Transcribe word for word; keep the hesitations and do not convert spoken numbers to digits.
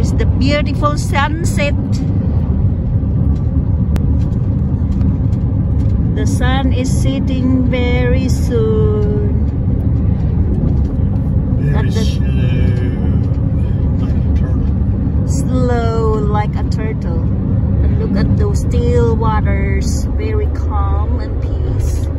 is the beautiful sunset. The sun is setting very soon. Very slow, like a turtle. Slow like a turtle. And look at those still waters, very calm and peace.